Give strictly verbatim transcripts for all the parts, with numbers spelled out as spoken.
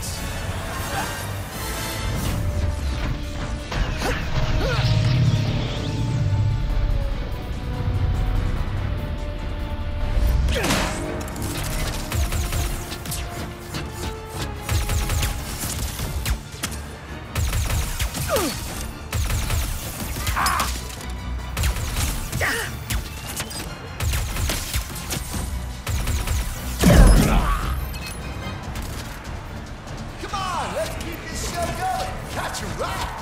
Cragmites. Come on, let's keep this show going. Catch a ride.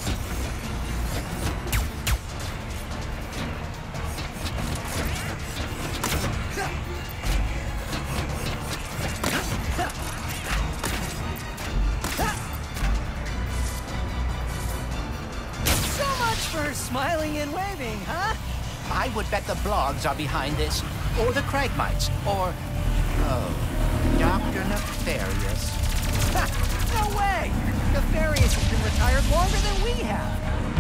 So much for smiling and waving, huh? I would bet the blogs are behind this, or the Cragmites, or... oh, Doctor Nefarious. Ha! No way! Nefarious has been retired longer than we have.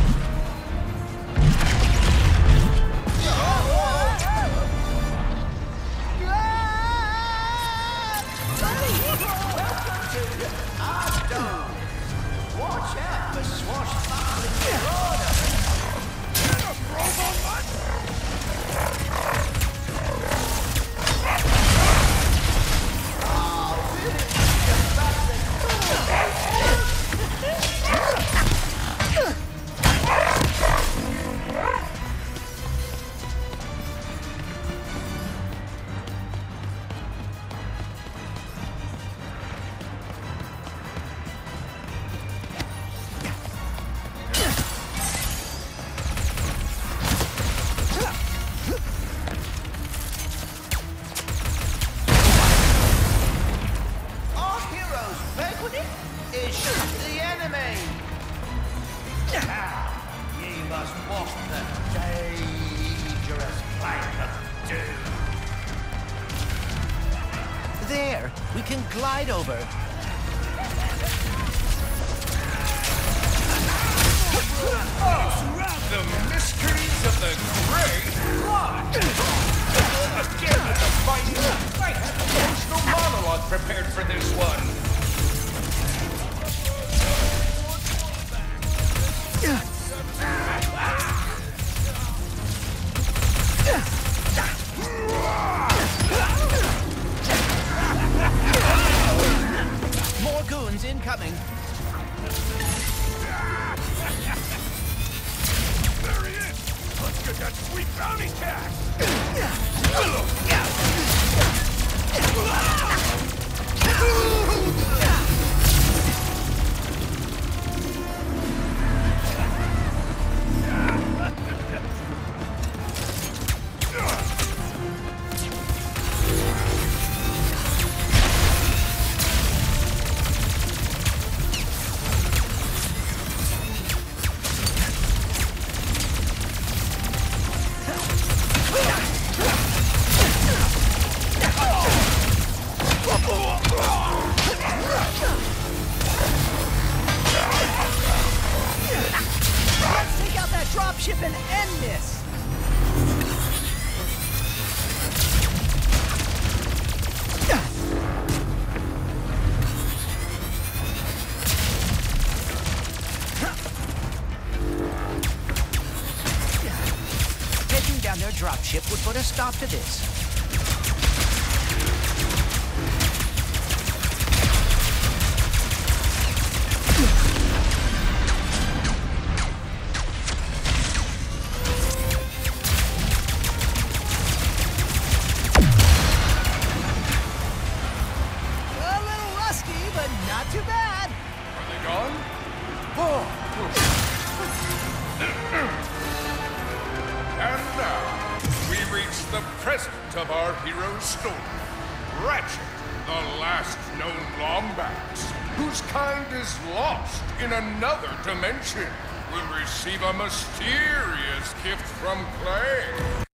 Watch out for swashbuckling marauders. Our hero's banquet is shoot the enemy. Now, ye must walk the dangerous plank of doom. There, we can glide over. The mysteries of the Great Flood! Again with the fighting! I had an emotional monologue prepared for this one. More goons incoming. There he is! Let's get that sweet bounty cat! Let's take out that dropship and end this. Taking down their dropship would put a stop to this. A little rusty, but not too bad. Are they gone? And now, we reach the present of our hero's story. Ratchet, the last known Lombax, whose kind is lost in another dimension, will receive a mysterious gift from Clay.